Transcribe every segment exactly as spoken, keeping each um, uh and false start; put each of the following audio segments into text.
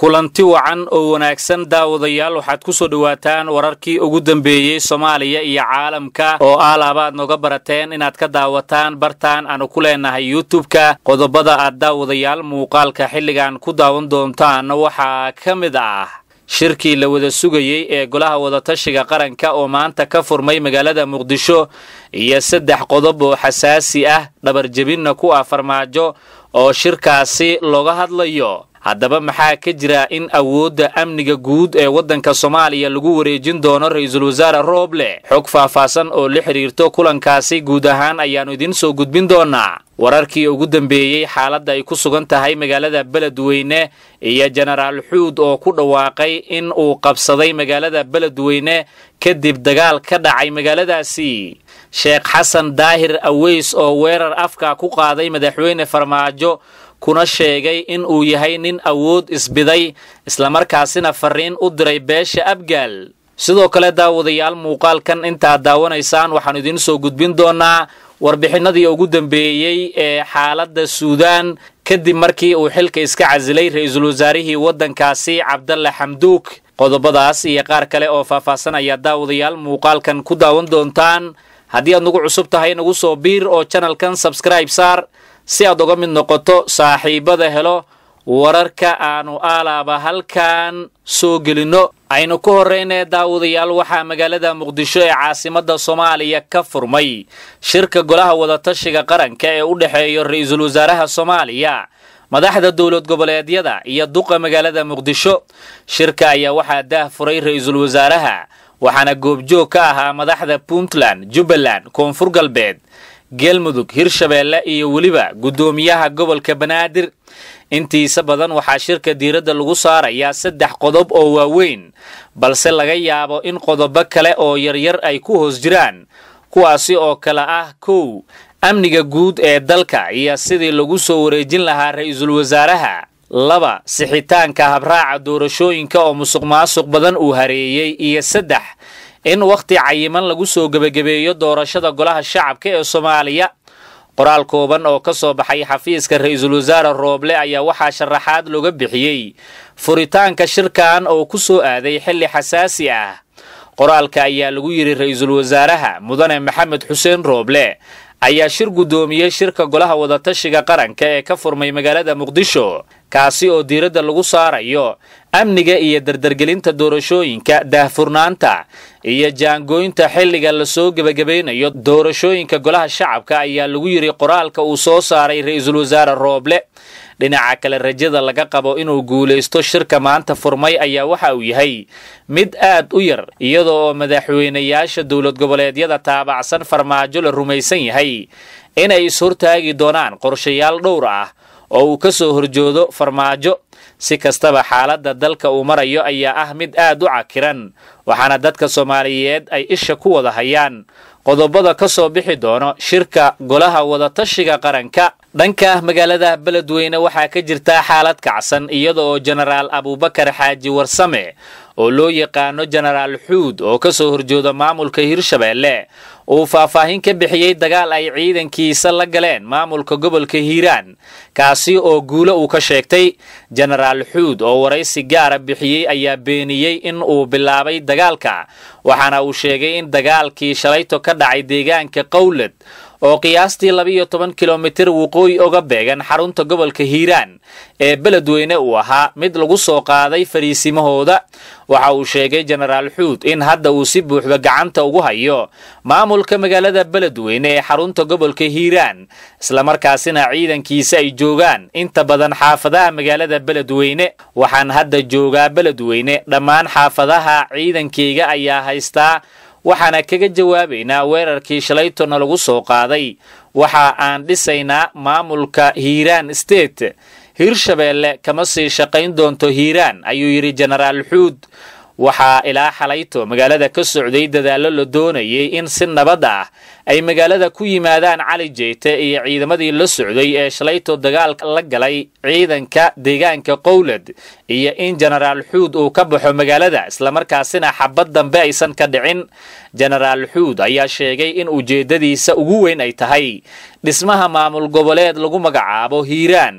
kulanti wacan oo wanaagsan daawadayaal waxaad ku soo dhawaataan wararkii ugu dambeeyay Soomaaliya iyo caalamka oo aalabaad noga barateen inaad ka daawataan bartaan aanu ku leenahay YouTube-ka qodobada aad daawadayaal muuqaalka xilligan ku daawan doontaan waxa kamid ah shirkii la wada sugayay ee golaha wada tashiga qaranka oo maanta ka furmay magaalada Muqdisho iyo saddex qodob oo xasaasi ah dhabar jabinna ku ah farmaajo oo shirkaasi looga hadlayo haddaba maxaa ka jira in awoodda amniga guud ee waddanka Soomaaliya lagu wareejin doono ra'iisul wasaare Rooble xog faahfaahsan oo la xiriirto kulankaasi guud ahaan ayaanu idin soo gudbin doonaa wararkii ugu dambeeyay xaaladda ay ku sugan tahay magaalada Beledweyne iyo Generaal Xuud oo ku dhawaaqay in uu qabsaday magaalada Beledweyne kadib dagaal ka dhacay magaaladaasi Sheekh Xasan Daahir Aweys oo weerar afka ku qaaday madaxweyne Farmaajo kuna sheegay in uu yahay nin awood isbiday isla markaasina fariin u diray beesha Abgaal sidoo kale daawadayaal muuqaalkan inta daawanaysaan waxaan idin soo gudbin doonaa warbixinadii ugu dambeeyay ee xaaladda Suudaan kadib markii uu xilka iska casilay ra'iisul wasaarihii waddankaasi Cabdalla Xamduuk qodobadaas iyo qaar kale oo faahfaahsan ayaa daawadayaal muuqaalkan ku daawan doontaan haddii aad nagu cusub tahay nagu soo biir oo channelkan subscribe saar si aad uga mid noqoto saaxiibada helo wararka aanu aalaaba halkan soo gelino aynu ku horeynaa daawadayaal waxa magaalada Muqdisho ee caasimadda Soomaaliya ka furmay shirka golaha wada tashiga qaranka ee u dhaxeeyo ra'iisul wasaaraha Soomaaliya madaxda dawlad goboleedyada iyo duqa magaalada Muqdisho shirka ayaa waxa daah furay ra'iisul wasaaraha waxaana goobjoog ka ahaa madaxda Puntland, Jubbaland, Koonfur Galbeed Galmudug, Hirshabeelle iyo waliba gudoomiyaha gobolka Banaadir intiisa badan waxa shirka diiradda lagu saarayaa saddex qodob oo waaweyn balse laga yaabo in qodobo kale oo yaryar ay ku hoos jiraan kuwaasi oo kala ah kow amniga guud ee dalka iyo sidii lagu soo wareejin lahaa ra'iisul wasaaraha laba sixitaanka habraaca doorashooyinka oo musuqmaasuq badan uu hareeyay iyo saddex in waqti cayiman lagu soo gabagabeeyo doorashada golaha shacabka ee Soomaaliya qoraal kooban oo ka soo baxay xafiiska ra'iisul wasaare Rooble ayaa waxa sharaxaad looga bixiyay furitaanka shirkan oo ku soo aaday xilli xasaasi ah qoraalka ayaa lagu yiri ra'iisul wasaaraha mudane Maxamed Xuseen Rooble ayaa shir gudoomiyay shirka golaha wada tashiga qaranka ee ka furmay magaalada Muqdisho kaasi oo diiradda lagu saarayo amniga iyo dardargelinta doorashooyinka daahfurnaanta iyo jaangooynta xilliga la soo gabagabeynayo doorashooyinka golaha shacabka ayaa lagu yiri qoraalka uu soo saaray ra'iisul wasaare Rooble dhinaca kale rajada laga qabo inuu guuleysto shirka maanta furmay ayaa waxa uu yahay mid aad u yar iyadoo madaxweynayaasha dawlad goboleedyada taabacsan Farmaajo la rumaysan yahay inay is hortaagi doonaan qorshayaal dhowr ah oo uu ka soo horjoodo Farmaajo si kastaba xaaladda dalka uu marayo ayaa ah mid aad u cakiran waxaana dadka Soomaaliyeed ay isha ku wada hayaan qodobada ka soo bixi doono shirka golaha wada tashiga qaranka dhanka magaalada Beledweyne waxa ka jirta xaalad kacsan iyadoo Generaal Abubakar Xaaji Warsame oo loo yaqaano Generaal Xuud oo ka soo horjooda maamulka Hirshabeelle uu faahfaahin ka bixiyay dagaal ay ciidankiisa la galeen maamulka gobolka Hiiraan kaasi oo guulo uu ka sheegtay Generaal Xuud oo waraysi gaar ah bixiyay ayaa beeniyay in uu bilaabay dagaalka waxaana uu sheegay in dagaalkii shalayto ka dhacay deegaanka Qowlad oo qiyaastii laba iyo toban kiiloomitir waqooyi uga beegan xarunta gobolka Hiiraan ee Beledweyne uu ahaa mid lagu soo qaaday fariisimahooda waxa uu sheegay Generaal Xuud in hadda uu si buuxda gacanta ugu hayo maamulka magaalada Beledweyne ee xarunta gobolka Hiiraan isla markaasina ciidankiisa ay joogaan inta badan xaafadaha magaalada Beledweyne waxaan hadda joogaa Beledweyne dhammaan xaafadaha ciidankeyga ayaa haystaa waxaana kaga jawaabaynaa weerarkii shalaytona lagu soo qaaday waxa aan dhisaynaa maamulka Hiiraan State Hirshabeelle kama sii shaqayn doonto Hiiraan ayuu yiri Generaal Xuud waxa ilaa xalayto magaalada ka socday dadaalo la doonayay in si nabad ah ay magaalada ku yimaadaan Cali Jeyte iyo ciidamadii la socday ee shalayto dagaal la galay ciidanka deegaanka Qowlad iyo in Generaal Xuud uu ka baxo magaalada isla markaasina xabad dambe aysan ka dhicin Generaal Xuud ayaa sheegay in ujeedadiisa ugu weyn ay tahay dhismaha maamul goboleed lagu magacaabo Hiiraan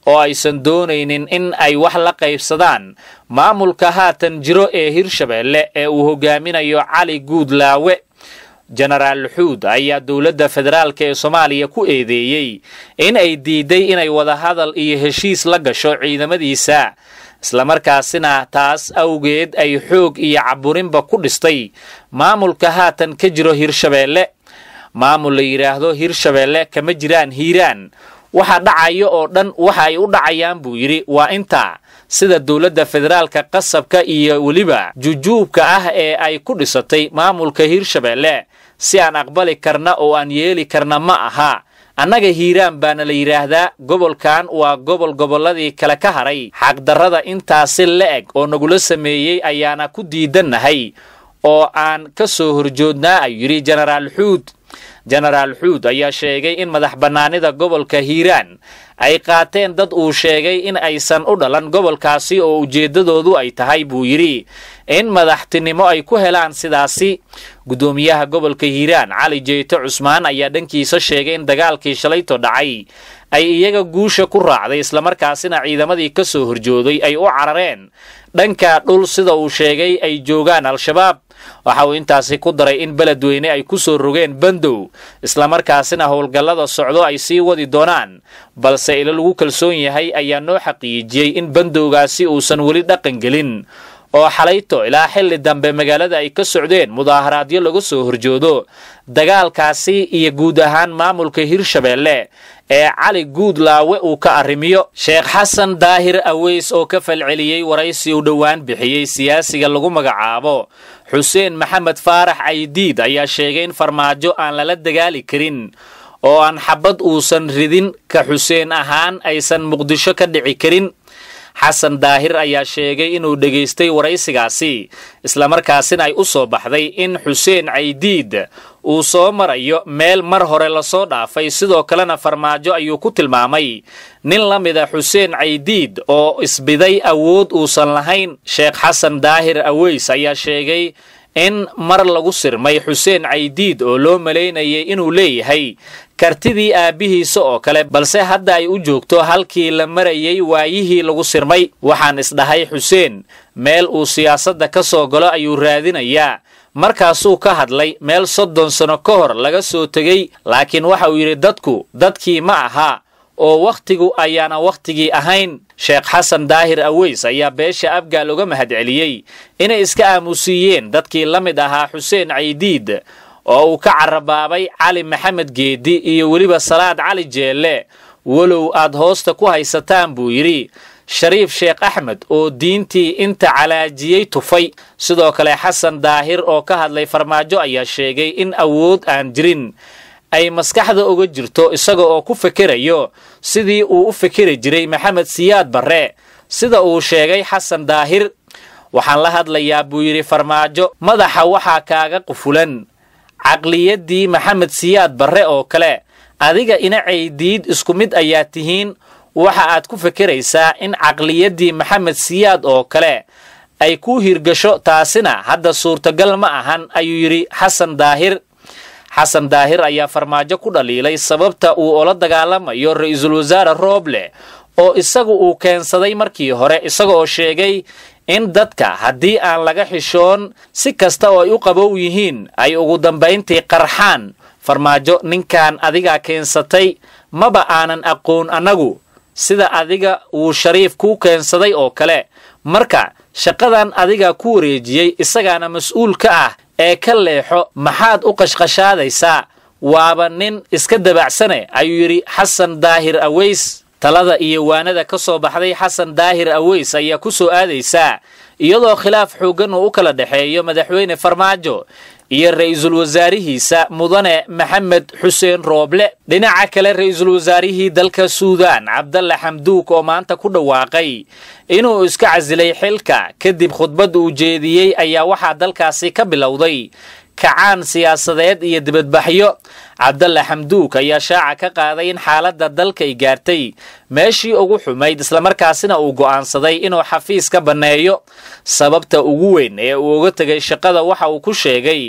oo aysan doonaynin in ay wax la qaybsadaan maamulka haatan jiro ee Hirshabeelle ee uu hogaaminayo Cali Guudlaawe. Generaal Xuud ayaa dowladda federaalka ee Soomaaliya ku eedeeyay in ay diiday inay wada hadal iyo heshiis la gasho ciidamadiisa, isla markaasina taas awgeed ay xoog iyo caburinba ku dhistay maamulka haatan ka jiro Hirshabeelle. maamul la yiraahdo Hirshabeelle kama jiraan Hiiraan, waxa dhacayo oo dhan waxa ay u dhacayaan buu yiri waa inta sida dowladda federaalka qasabka iyo waliba jujuubka ah ee ay ku dhisatay maamulka Hirshabeelle si aan aqbali karna oo aan yeeli karna ma aha. annaga Hiiraan baana la yiraahdaa, gobolkan waa gobol goboladii kala ka haray. xaq darrada intaas leeg oo nagula sameeyay ayaana ku diidanahay oo aan ka soo horjoodnaa, ayuu yiri Generaal Xuud. Generaal Xuud ayaa sheegay in madax banaanida gobolka Hiiraan ay qaateen dad uu sheegay in aysan u dhalan gobolkaasi oo ujeedadoodu ay tahay buu yiri in madaxtinimo ay ku helaan sidaasi. gudoomiyaha gobolka Hiiraan Cali Jeyte Cusmaan ayaa dhankiisa sheegay in dagaalkii shalayto dhacay ay iyaga guusha ku raacday, isla markaasina ciidamadii ka soo horjooday ay u carareen dhanka dhul sida uu sheegay ay joogaan Al-Shabaab. waxa uu intaasi ku daray in beledweyne ay ku soo rogeen bandow, isla markaasina howlgallada socdo ay sii wadi doonaan, balse ila lagu kalsoon yahay ayaa noo xaqiijiyay in bandowgaasi uusan weli dhaqan gelin oo xalayto ilaa xilli dambe magaalada ay ka socdeen mudaaharaadyo lagu soo horjoodo dagaalkaasi iyo guud ahaan maamulka Hirshabeelle ee Cali Guudlaawe uu ka arrimiyo. Sheekh Xasan Daahir Aweys oo ka falceliyay waraysi u dhawaan bixiyay siyaasiga lagu magacaabo Xuseen Maxamed Faarax Caydiid ayaa sheegay in farmaajo aan lala dagaali karin oo aan xabad uusan ridin ka Xuseen ahaan aysan Muqdisho ka dhici karin. Xasan Daahir ayaa sheegay inuu dhageystay waraysigaasi, isla markaasina ay u soo baxday in Xuseen Caydiid uu soo marayo meel mar hore la soo dhaafay, sidoo kalena farmaajo ayuu ku tilmaamay nin la mid ah Xuseen Caydiid oo isbiday awood uusan lahayn. Sheekh Xasan Daahir Aweys ayaa sheegay in mar lagu sirmay Xuseen Caydiid oo loo maleynayay inuu leeyahay kartidii aabihiisa oo kale, balse hadda ay u joogto halkii la marayay waayihii lagu sirmay. waxaan isdhahay Xuseen meel uu siyaasadda ka soo galo ayuu raadinayaa, markaasuu ka hadlay meel soddon sano ka hor laga soo tegay, laakiin waxa uu yidhi dadku dadkii ma aha oo wakhtigu ayaana wakhtigii ahayn. Sheekh Xasan Daahir Aweys ayaa beesha Abgaal uga mahadceliyay inay iska aamusiyeen dadkii la mid ahaa Xuseen Caydiid oo uu ka carabaabay Cali Maxamed Geedi iyo weliba Salaad Cali Jeelle, walow aad hoosta ku haysataan buu yiri Shariif Sheekh Axmed oo diintii inta calaajiyay tufay. sidoo kale Xasan Daahir oo ka hadlay farmaajo ayaa sheegay in awood aan jirin ay maskaxda uga jirto isaga oo ku fikirayo sidii uu u fikiri jiray Maxamed Siyaad Barre. sida uu sheegay Xasan Daahir, waxaan la hadlayaa buu yiri farmaajo madaxa waxa kaaga qufulan caqliyadii Maxamed Siyaad Barre oo kale, adiga ina Caydiid isku mid ayaa tihiin, waxa aad ku fikiraysaa in caqliyadii Maxamed Siyaad oo kale ay ku hirgasho, taasina hadda suurtagal ma ahan, ayuu yiri Xasan Daahir. Xasan Daahir ayaa farmaajo ku dhaliilay sababta uu ula dagaalamayo Ra'iisul Wasaare Rooble oo isagu uu keensaday markii hore, isaga oo sheegay in dadka haddii aan laga xishoon si kasta oo ay u qabow yihiin ay ugu dambayntii qarxaan. farmaajo ninkan adiga keensatay maba aanan aqoon anagu sida adiga uu Shariif ku keensaday oo kale, marka shaqadan adiga ku wareejiyay isagaana mas'uul ka ah ee ka leexo, maxaad u qashqashaadaysaa? waaba nin iska dabacsane, ayuu yiri Xasan Daahir Aweys. talada iyo waanada ka soo baxday Xasan Daahir Aweys ayaa ku soo aadaysa iyadoo khilaaf xoogan uu kala dhaxeeyo madaxweyne farmaajo iyo ra'iisul wasaarihiisa mudane Maxamed Xuseen Rooble. dhinaca kale ra'iisul wasaarihii dalka Suudaan Cabdalla Xamduuk oo maanta ku dhawaaqay inuu iska casilay xilka kadib khudbad uu jeediyay ayaa waxa dalkaasi ka bilowday kacaan siyaasadeed iyo dibadbaxyo. Cabdalla Xamduuk ayaa shaaca ka qaaday in xaaladda dalka ay gaartay meeshii ugu xumayd, isla markaasina uu go'aansaday inuu xafiis ka baneeyo. sababta ugu weyn ee uu uga tagay shaqada waxa uu ku sheegay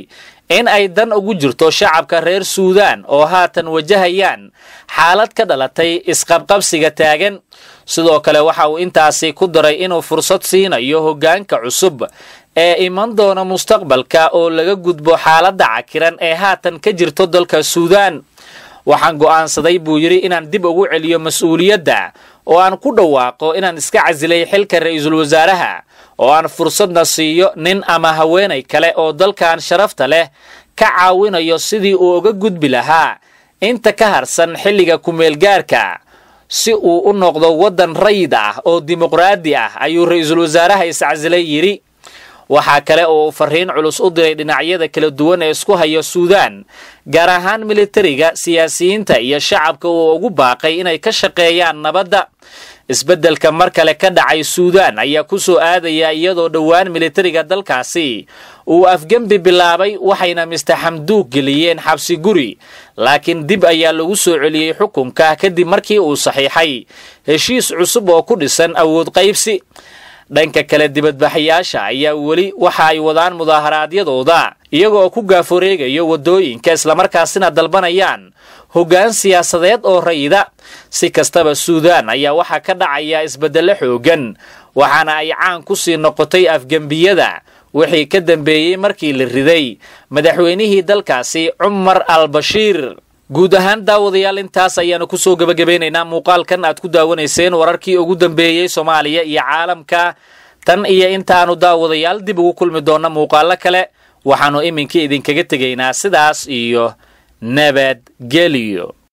in ay dan ugu jirto shacabka reer Suudaan oo haatan wajahayaan xaalad ka dhalatay isqabqabsiga taagan. sidoo kale waxa uu intaasi ku daray inuu fursad siinayo hoggaanka cusub ee iman doona mustaqbalka oo laga gudbo xaaladda cakiran ee haatan ka jirto dalka Suudaan. waxaan go'aansaday buu yiri inaan dib ugu celiyo mas'uuliyadda oo aan ku dhawaaqo inaan iska casilay xilka ra'iisul wasaaraha oo aan fursadna siiyo nin ama haweenay kale oo dalkan sharafta leh ka caawinayo sidii uu uga gudbi lahaa inta ka harsan xilliga kumeel gaarka si uu u noqdo wadan rayid ah oo dimuqraadi ah ayuu ra'iisul wasaaraha iscasilay yiri. waxaa kale oo fariin culus u diray dhinacyada kala duwan ee isku haya Suudaan gaar ahaan militariga, siyaasiyiinta iyo shacabka oo ugu baaqay inay ka shaqeeyaan nabadda. isbeddelka mar kale ka dhacay Suudaan ayaa ku soo aadaya iyadoo dhawaan militariga dalkaasi uu afgembi bilaabay waxayna mister Hamduuk geliyeen xabsi guri, laakiin dib ayaa lagu soo celiyay xukunka kadib markii uu saxiixay heshiis cusub oo ku dhisan awood qaybsi. dhanka kale dibadbaxayaasha ayaa weli waxa ay wadaan mudaharaadyadooda iyagoo ku gaaforeegayo wadooyinka isla markaasina dalbanayaan hoggaan siyaasadeed oo rayida. si kastaba Suudaan ayaa waxa ka dhacaya isbeddello xoogan waxaana ay caan ku sii noqotay afgambiyada wixii ka dambeeyay markii la riday madaxweynihii dalkaasi Umar al-Bashir. guud ahaan daawadayaal intaas ayaanu ku soo gabagabeynaynaa muuqaalkan aad ku daawanayseen wararkii ugu dambeeyay Soomaaliya iyo caalamka. tan iyo intaanu daawadayaal dib ugu kulmi doona muuqaalo kale waxaanu iminka idinkaga tegaynaa sidaas iyo nabadgelyo.